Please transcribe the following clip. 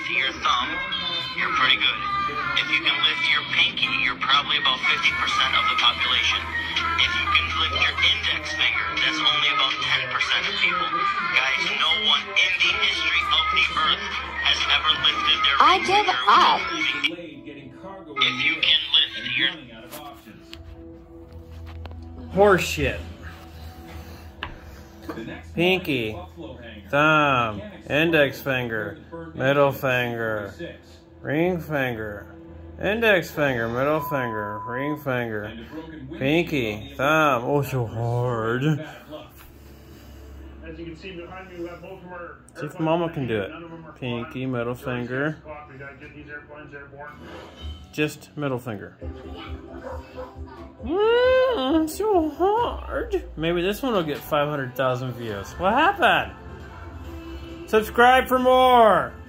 lift your thumb, you're pretty good. If you can lift your pinky, you're probably about 50% of the population. If you can lift your index finger, that's only about 10% of people. Guys, no one in the history of the earth has ever lifted their I give up. If you can lift your... Horseshit. Pinky, thumb, index finger, middle finger, ring finger, index finger, middle finger, ring finger, pinky, thumb. Oh, so hard. As you can see behind me, we have both of our See if Mama can do it. Pinky, middle finger. We gotta get these airplanes airborne. Just middle finger. So hard. Maybe this one will get 500,000 views. What happened? Subscribe for more.